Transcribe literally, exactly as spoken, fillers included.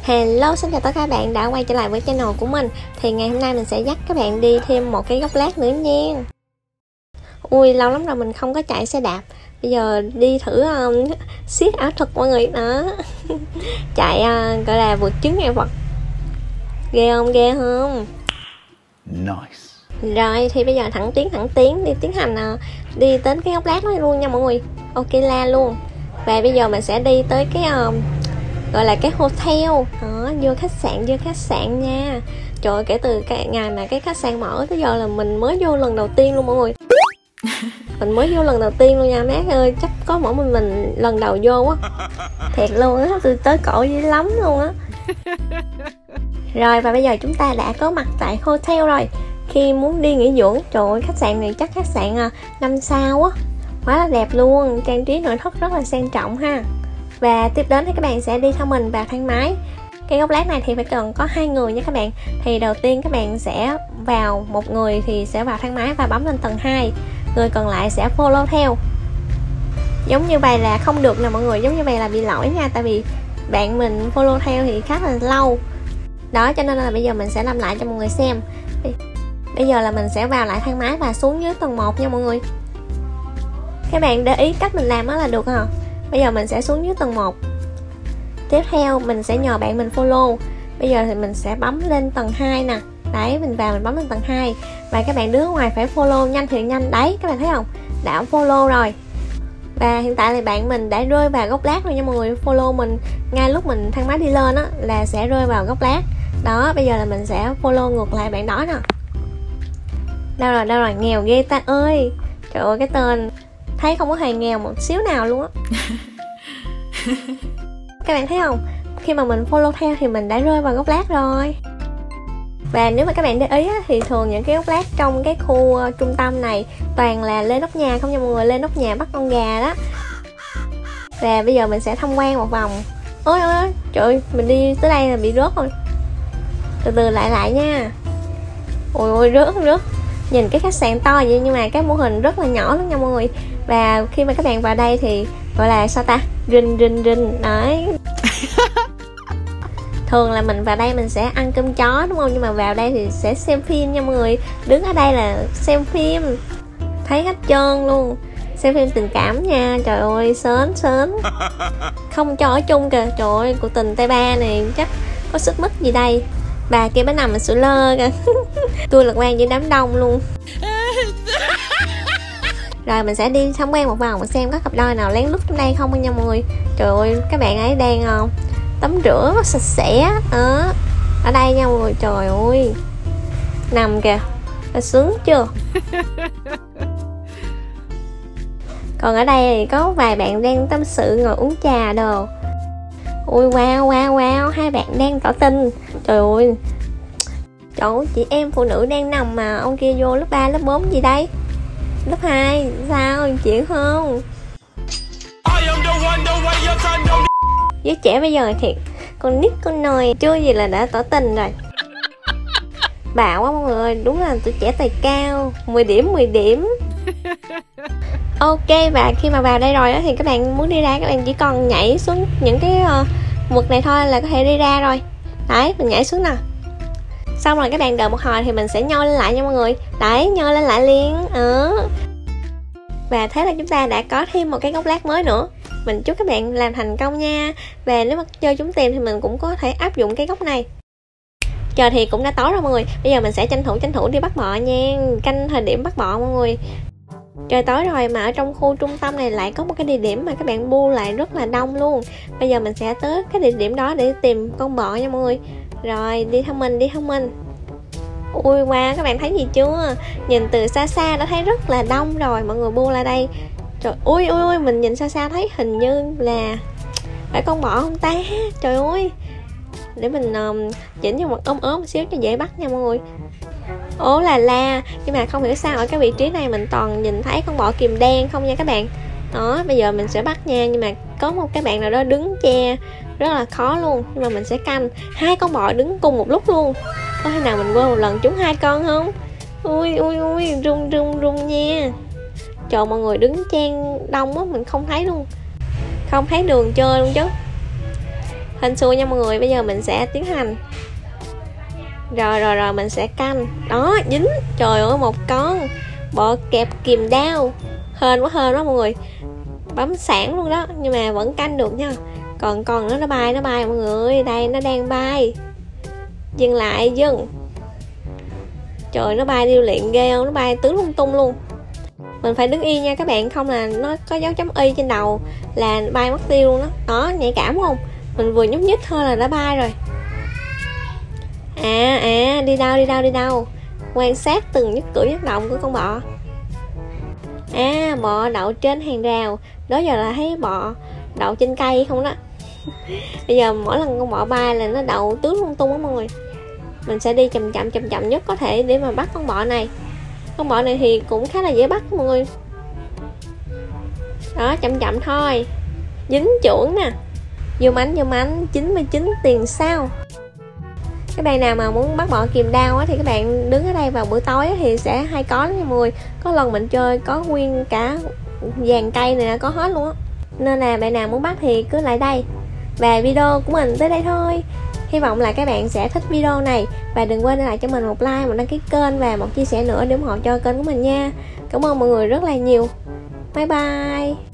Hello, xin chào tất cả các bạn đã quay trở lại với channel của mình. Thì ngày hôm nay mình sẽ dắt các bạn đi thêm một cái gốc lát nữa nha. Ui, lâu lắm rồi mình không có chạy xe đạp. Bây giờ đi thử um, siết ảo thuật mọi người đó. Chạy uh, gọi là vượt chướng ngại vật. Ghê không, ghê không? Nice. Rồi thì bây giờ thẳng tiến thẳng tiến đi tiến hành uh, đi đến cái gốc lát đó luôn nha mọi người. Ok la luôn. Và bây giờ mình sẽ đi tới cái uh, gọi là cái hotel đó, vô khách sạn vô khách sạn nha. Trời ơi, kể từ cái ngày mà cái khách sạn mở tới giờ là mình mới vô lần đầu tiên luôn mọi người. Mình mới vô lần đầu tiên luôn nha má ơi, chắc có mỗi mình mình lần đầu vô á, thiệt luôn á, từ tới cổ dữ lắm luôn á. Rồi và bây giờ chúng ta đã có mặt tại hotel rồi. Khi muốn đi nghỉ dưỡng, trời ơi, khách sạn này chắc khách sạn năm sao á, quá là đẹp luôn, trang trí nội thất rất là sang trọng ha. Và tiếp đến thì các bạn sẽ đi theo mình vào thang máy. Cái gốc lát này thì phải cần có hai người nha các bạn. Thì đầu tiên các bạn sẽ vào, một người thì sẽ vào thang máy và bấm lên tầng hai, người còn lại sẽ follow theo. Giống như vậy là không được nè mọi người, giống như vậy là bị lỗi nha. Tại vì bạn mình follow theo thì khá là lâu. Đó cho nên là bây giờ mình sẽ làm lại cho mọi người xem. Bây giờ là mình sẽ vào lại thang máy và xuống dưới tầng một nha mọi người. Các bạn để ý cách mình làm đó là được hả? Bây giờ mình sẽ xuống dưới tầng một. Tiếp theo mình sẽ nhờ bạn mình follow. Bây giờ thì mình sẽ bấm lên tầng hai nè. Đấy, mình vào mình bấm lên tầng hai. Và các bạn đứng ngoài phải follow nhanh thì nhanh. Đấy, các bạn thấy không? Đã follow rồi. Và hiện tại thì bạn mình đã rơi vào gốc lát rồi nha mọi người. Follow mình ngay lúc mình thang máy đi lên á, là sẽ rơi vào gốc lát. Đó, bây giờ là mình sẽ follow ngược lại bạn đó nè. Đâu rồi, đâu rồi, nghèo ghê ta ơi. Trời ơi, cái tên thấy không có hề nghèo một xíu nào luôn á. Các bạn thấy không? Khi mà mình follow theo thì mình đã rơi vào gốc lát rồi. Và nếu mà các bạn để ý á, thì thường những cái gốc lát trong cái khu uh, trung tâm này toàn là lên nóc nhà không nha mọi người, lên nóc nhà bắt con gà đó. Và bây giờ mình sẽ tham quan một vòng. Ôi ôi ôi, trời ơi, mình đi tới đây là bị rớt rồi. Từ từ lại lại nha. Ôi ôi, rớt rớt. Nhìn cái khách sạn to vậy nhưng mà cái mô hình rất là nhỏ lắm nha mọi người. Và khi mà các bạn vào đây thì gọi là sao ta, rinh rinh rinh đấy. Thường là mình vào đây mình sẽ ăn cơm chó đúng không, nhưng mà vào đây thì sẽ xem phim nha mọi người. Đứng ở đây là xem phim, thấy hết trơn luôn, xem phim tình cảm nha. Trời ơi sến sến, không cho ở chung kìa. Trời ơi, cuộc tình tay ba này chắc có xích mích gì đây. Bà kia bà nằm ở sữa lơ kìa. Tôi lạc quan với đám đông luôn. Rồi mình sẽ đi tham quan một vòng xem có cặp đôi nào lén lút trong đây không nha mọi người. Trời ơi, các bạn ấy đang uh, tắm rửa rất sạch sẽ à, ở đây nha mọi người. Trời ơi, nằm kìa, là sướng chưa. Còn ở đây thì có vài bạn đang tâm sự ngồi uống trà đồ. Ui wow wow wow, hai bạn đang tỏ tình. Trời ơi, trời ơi, chị em phụ nữ đang nằm mà ông kia vô lớp ba lớp bốn gì đây, lớp hai sao, chuyện không. Với trẻ bây giờ thiệt, con nít con nồi chưa gì là đã tỏ tình rồi. Bạo quá mọi người, đúng là tuổi trẻ tài cao. Mười điểm mười điểm. Ok, và khi mà vào đây rồi đó, thì các bạn muốn đi ra, các bạn chỉ còn nhảy xuống những cái uh, vực này thôi là có thể đi ra rồi. Đấy, mình nhảy xuống nè. Xong rồi các bạn đợi một hồi thì mình sẽ nhô lên lại nha mọi người. Đấy, nhô lên lại liền ừ. Và thế là chúng ta đã có thêm một cái gốc lát mới nữa. Mình chúc các bạn làm thành công nha. Và nếu mà chơi trúng tiền thì mình cũng có thể áp dụng cái gốc này. Trời thì cũng đã tối rồi mọi người. Bây giờ mình sẽ tranh thủ tranh thủ đi bắt bọ nha. Canh thời điểm bắt bọ mọi người. Trời tối rồi mà ở trong khu trung tâm này lại có một cái địa điểm mà các bạn bu lại rất là đông luôn. Bây giờ mình sẽ tới cái địa điểm đó để tìm con bọ nha mọi người. Rồi đi theo mình, đi theo mình. Ui wow, các bạn thấy gì chưa? Nhìn từ xa xa đã thấy rất là đông rồi. Mọi người bu lại đây. Trời ui ui ui, mình nhìn xa xa thấy hình như là phải con bọ không ta? Trời ơi, để mình um, chỉnh cho một ốm ốm một xíu cho dễ bắt nha mọi người. Ố là la, nhưng mà không hiểu sao ở cái vị trí này mình toàn nhìn thấy con bọ kìm đen không nha các bạn. Đó, bây giờ mình sẽ bắt nha, nhưng mà có một cái bạn nào đó đứng che rất là khó luôn. Nhưng mà mình sẽ canh hai con bọ đứng cùng một lúc luôn. Có khi nào mình quên một lần trúng hai con không? Ui ui ui, rung rung rung nha. Trời, mọi người đứng chen đông á, mình không thấy luôn, không thấy đường chơi luôn chứ. hên xui nha mọi người. Bây giờ mình sẽ tiến hành. Rồi rồi rồi mình sẽ canh. Đó, dính. Trời ơi, một con bọ kẹp kìm đao. Hên quá, hên quá mọi người. Bấm sẵn luôn đó, nhưng mà vẫn canh được nha. Còn con nó nó bay, nó bay mọi người. Đây, nó đang bay. Dừng lại, dừng. Trời, nó bay điêu luyện ghê không? Nó bay tứ lung tung luôn. Mình phải đứng yên nha các bạn, không là nó có dấu chấm y trên đầu là bay mất tiêu luôn đó. Đó, nhạy cảm không? Mình vừa nhúc nhích thôi là đã bay rồi. À, à, đi đâu, đi đâu, đi đâu. Quan sát từng nhất cử nhất động của con bọ. À, bọ đậu trên hàng rào. Đó giờ là thấy bọ đậu trên cây không đó. Bây giờ mỗi lần con bọ bay là nó đậu tứ lung tung á mọi người. Mình sẽ đi chậm chậm chậm chậm nhất có thể để mà bắt con bọ này. Con bọ này thì cũng khá là dễ bắt mọi người. Đó, chậm chậm thôi. Dính chuẩn nè. Vô mánh, vô mánh. chín mươi chín tiền sao. Các bạn nào mà muốn bắt bọ kìm đao á, thì các bạn đứng ở đây vào buổi tối á, thì sẽ hay có nha mọi người. Có lần mình chơi có nguyên cả dàn cây này có hết luôn á. Nên là bạn nào muốn bắt thì cứ lại đây. Và video của mình tới đây thôi. Hy vọng là các bạn sẽ thích video này. Và đừng quên để lại cho mình một like, một đăng ký kênh và một chia sẻ nữa để ủng hộ cho kênh của mình nha. Cảm ơn mọi người rất là nhiều. Bye bye.